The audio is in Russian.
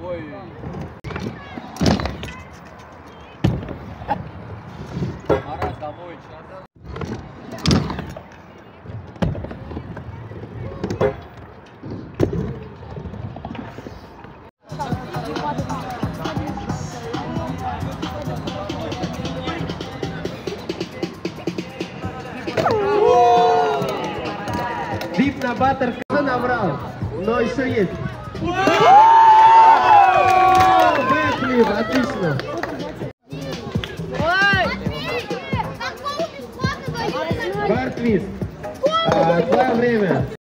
Ой. Марат, домой, сейчас. Дип на баттер набрал, но еще есть. Бэкфлип, отлично. Бар-твист. Твое время.